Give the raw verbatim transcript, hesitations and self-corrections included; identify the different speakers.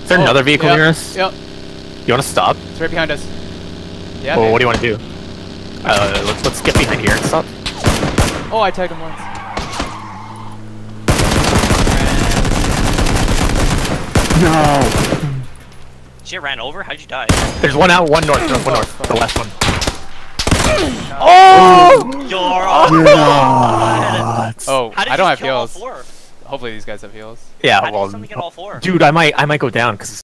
Speaker 1: Is there
Speaker 2: oh,
Speaker 1: another vehicle
Speaker 2: yep,
Speaker 1: near us?
Speaker 2: Yep.
Speaker 1: You want to stop?
Speaker 2: It's right behind us. Yeah.
Speaker 1: Well,
Speaker 2: man.
Speaker 1: what do you want to do? Uh, let's let's get behind here and stop.
Speaker 2: Oh, I tagged him once.
Speaker 3: No.
Speaker 4: She ran over? How'd you die?
Speaker 1: There's one out, one north, no, one
Speaker 2: Oh,
Speaker 1: north,
Speaker 2: fuck.
Speaker 1: the last one.
Speaker 2: No.
Speaker 1: Oh!
Speaker 4: You're on.
Speaker 2: Oh,
Speaker 4: How did
Speaker 2: I
Speaker 4: you
Speaker 2: don't have
Speaker 4: kill all
Speaker 2: heals.
Speaker 4: four?
Speaker 2: Hopefully these guys have heals.
Speaker 1: Yeah,
Speaker 4: How
Speaker 1: well,
Speaker 4: did somebody get all four?
Speaker 1: dude, I might I might go down because